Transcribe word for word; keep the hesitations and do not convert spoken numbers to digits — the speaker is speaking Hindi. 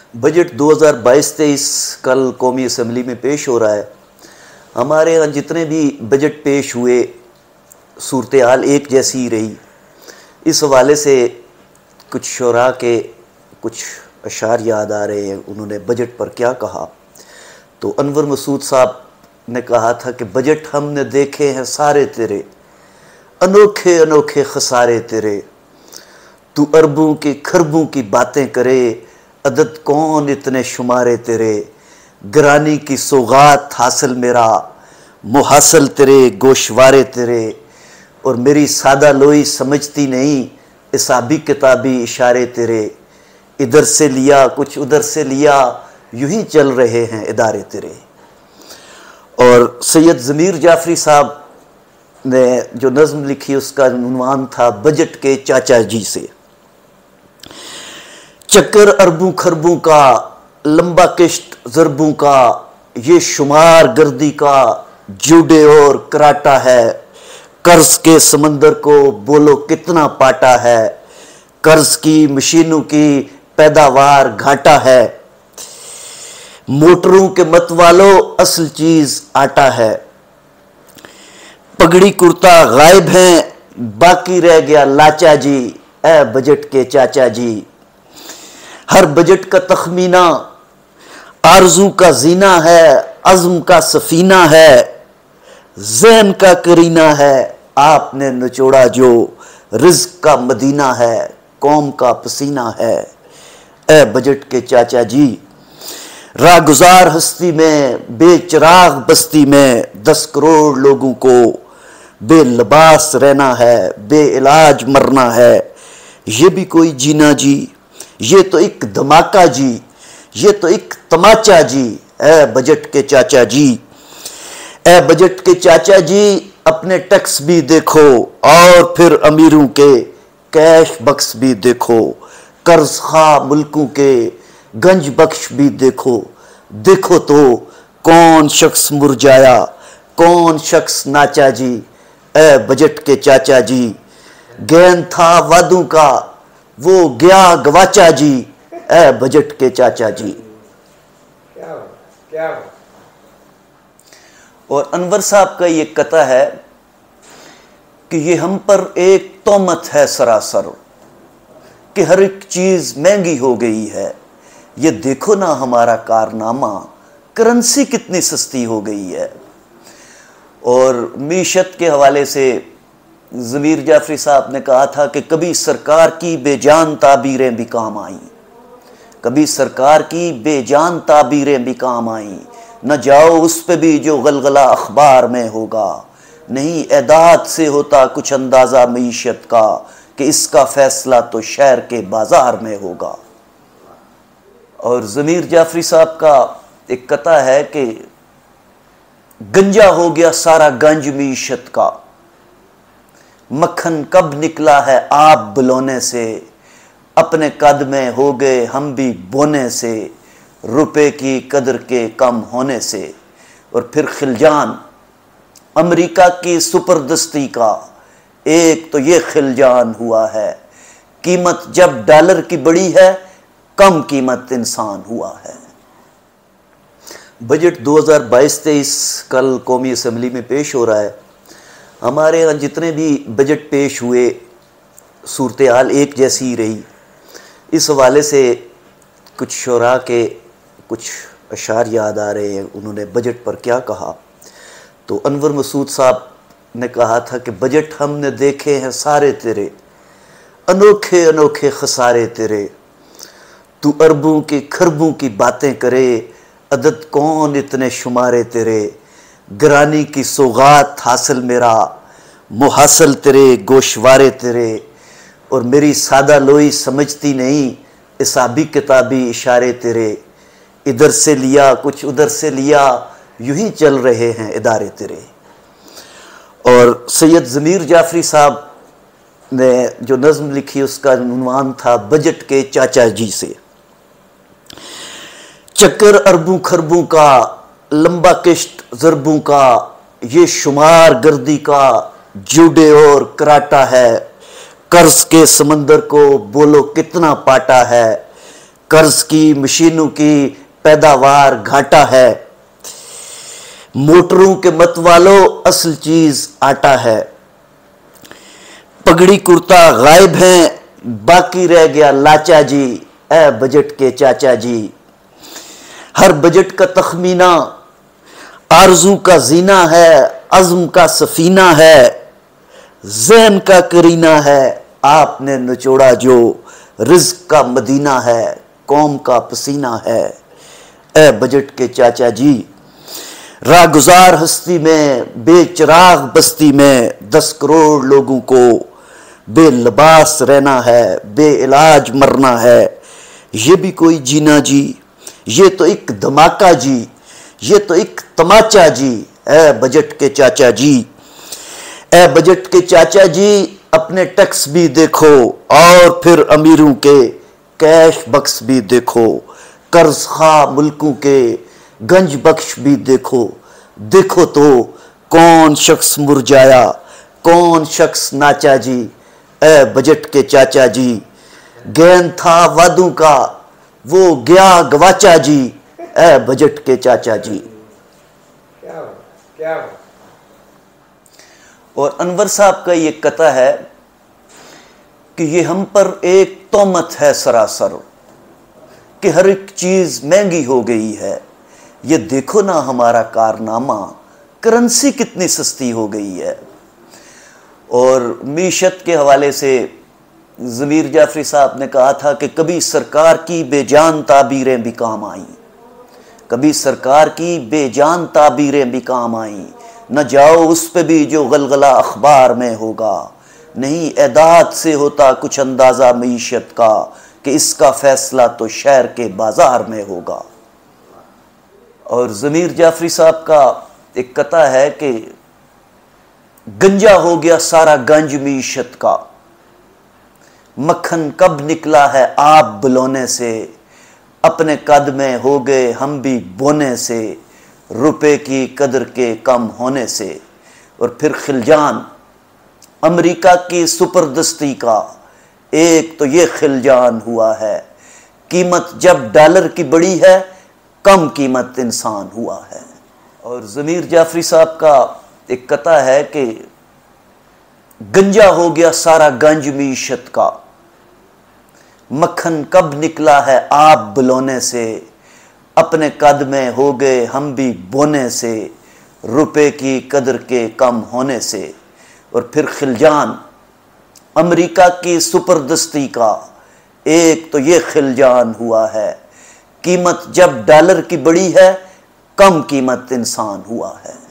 बजट दो हज़ार बाईस तेईस कल कौमी असम्बली में पेश हो रहा है। हमारे यहाँ जितने भी बजट पेश हुए सूरत हाल एक जैसी ही रही। इस हवाले से कुछ शोरा के कुछ अशार याद आ रहे हैं। उन्होंने बजट पर क्या कहा, तो अनवर मसूद साहब ने कहा था कि बजट हमने देखे हैं सारे तेरे, अनोखे अनोखे खसारे तेरे, तू अरबों की खरबों की बातें करे, अदद कौन इतने शुमारे तेरे, गरानी की सौगात हासिल मेरा, मुहासल तेरे गोशवारे तेरे, और मेरी सादा लोई समझती नहीं, इसाबी किताबी इशारे तेरे, इधर से लिया कुछ उधर से लिया, यूं ही चल रहे हैं इदारे तेरे। और सैयद ज़मीर जाफरी साहब ने जो नज़्म लिखी उसका उन्वान था बजट के चाचा जी से। चक्कर अरबों खरबों का, लंबा किश्त ज़रबों का, ये शुमार गर्दी का जुडे और कराटा है, कर्ज के समंदर को बोलो कितना पाटा है, कर्ज की मशीनों की पैदावार घाटा है, मोटरों के मत वालों असल चीज आटा है, पगड़ी कुर्ता गायब हैं बाकी रह गया लाचा जी, ए बजट के चाचा जी। हर बजट का तखमीना आरजू का जीना है, अज़्म का सफीना है, ज़हन का करीना है, आपने निचोड़ा जो रिज़्क़ का मदीना है, कौम का पसीना है, ए बजट के चाचा जी। रागुजार हस्ती में बेचराग बस्ती में दस करोड़ लोगों को बेलबास रहना है, बेइलाज मरना है, ये भी कोई जीना जी, ये तो एक धमाका जी, ये तो एक तमाचा जी, ए बजट के चाचा जी। ए बजट के चाचा जी अपने टैक्स भी देखो और फिर अमीरों के कैश बक्स भी देखो, कर्ज खा मुल्कों के गंज बख्श भी देखो, देखो तो कौन शख्स मुरझाया कौन शख्स नाचा जी, ए बजट के चाचा जी। गेंद था वादों का वो गया गवाचा जी, ए बजट के चाचा जी। क्या क्या और अनवर साहब का ये कथा है कि ये हम पर एक तोहमत है सरासर कि हर एक चीज महंगी हो गई है, ये देखो ना हमारा कारनामा, करेंसी कितनी सस्ती हो गई है। और मीशत के हवाले से ज़मीर जाफरी साहब ने कहा था कि कभी सरकार की बेजान ताबीरें भी काम आई, कभी सरकार की बेजान ताबीरें भी काम आई, न जाओ उस पे भी जो गलगला अखबार में होगा, नहीं एदाद से होता कुछ अंदाज़ा मीशत का कि इसका फैसला तो शहर के बाजार में होगा। और ज़मीर जाफरी साहब का एक कथा है कि गंजा हो गया सारा गंज मीशत का, मक्खन कब निकला है आप बुलौने से, अपने कद में हो गए हम भी बोने से, रुपए की कदर के कम होने से। और फिर खिलजान अमेरिका की सुपरदस्ती का एक तो ये खिलजान हुआ है, कीमत जब डॉलर की बड़ी है कम कीमत इंसान हुआ है। बजट दो हज़ार बाईस तेईस कल कौमी असम्बली में पेश हो रहा है। हमारे यहाँ जितने भी बजट पेश हुए सूरत हाल एक जैसी ही रही। इस हवाले से कुछ शोरा के कुछ अशार याद आ रहे हैं। उन्होंने बजट पर क्या कहा, तो अनवर मसूद साहब ने कहा था कि बजट हमने देखे हैं सारे तेरे, अनोखे अनोखे खसारे तेरे, तू अरबों की खरबों की बातें करे, अदद कौन इतने शुमारे तेरे, गरानी की सौगात हासिल मेरा, मुहासल तेरे गोशवारे तेरे, और मेरी सादा लोई समझती नहीं, इसाबी किताबी इशारे तेरे, इधर से लिया कुछ उधर से लिया, यूं ही चल रहे हैं इदारे तेरे। और सैयद ज़मीर जाफरी साहब ने जो नज़्म लिखी उसका उन्वान था बजट के चाचा जी से। चक्कर अरबों खरबों का, लंबा किश्त ज़रबों का, ये शुमार गर्दी का जुडे और कराटा है, कर्ज के समंदर को बोलो कितना पाटा है, कर्ज की मशीनों की पैदावार घाटा है। मोटरों के मत वालों असल चीज आटा है। पगड़ी कुर्ता गायब है, बाकी रह गया लाचा जी, ए बजट के चाचा जी। हर बजट का तखमीना आरजू का जीना है, अज़्म का सफीना है, ज़हन का करीना है, आपने निचोड़ा जो रिज़्क का मदीना है, कौम का पसीना है, ए बजट के चाचा जी। रागुजार हस्ती में बेचिराग बस्ती में दस करोड़ लोगों को बेलिबास रहना है, बेइलाज मरना है, ये भी कोई जीना जी, ये तो एक धमाका जी, ये तो एक तमाचा जी, ए बजट के चाचा जी। ए बजट के चाचा जी, अपने टैक्स भी देखो और फिर अमीरों के कैश बक्स भी देखो, कर्ज खा मुल्कों के गंज बख्श भी देखो। देखो तो कौन शख्स मुरझाया, कौन शख्स नाचा जी, ए बजट के चाचा जी। गेंद था वादों का, वो गया गवाचा जी, ए बजट के चाचा जी। क्या हुआ? क्या हुआ? और अनवर साहब का ये कथा है कि ये हम पर एक तोहमत है सरासर कि हर एक चीज महंगी हो गई है। ये देखो ना हमारा कारनामा, करेंसी कितनी सस्ती हो गई है। और मीशत के हवाले से ज़मीर जाफरी साहब ने कहा था कि कभी सरकार की बेजान ताबीरें भी काम आई, कभी सरकार की बेजान ताबीरें भी काम आई, न जाओ उस पे भी जो गलगला अखबार में होगा, नहीं एदाद से होता कुछ अंदाज़ा मीशत का कि इसका फैसला तो शहर के बाजार में होगा। और ज़मीर जाफरी साहब का एक कथा है कि गंजा हो गया सारा गंज मीशत का, मक्खन कब निकला है आप बुलौने से, अपने कद में हो गए हम भी बोने से, रुपए की कदर के कम होने से। और फिर खिलजान अमेरिका की सुपरदस्ती का एक तो ये खिलजान हुआ है, कीमत जब डॉलर की बढ़ी है कम कीमत इंसान हुआ है। और ज़मीर जाफरी साहब का एक कथा है कि गंजा हो गया सारा गंज मीशत का, मक्खन कब निकला है आप बुलौने से, अपने कद में हो गए हम भी बोने से, रुपए की कदर के कम होने से। और फिर खिलजान अमेरिका की सुपरदस्ती का एक तो ये खिलजान हुआ है, कीमत जब डॉलर की बढ़ी है कम कीमत इंसान हुआ है।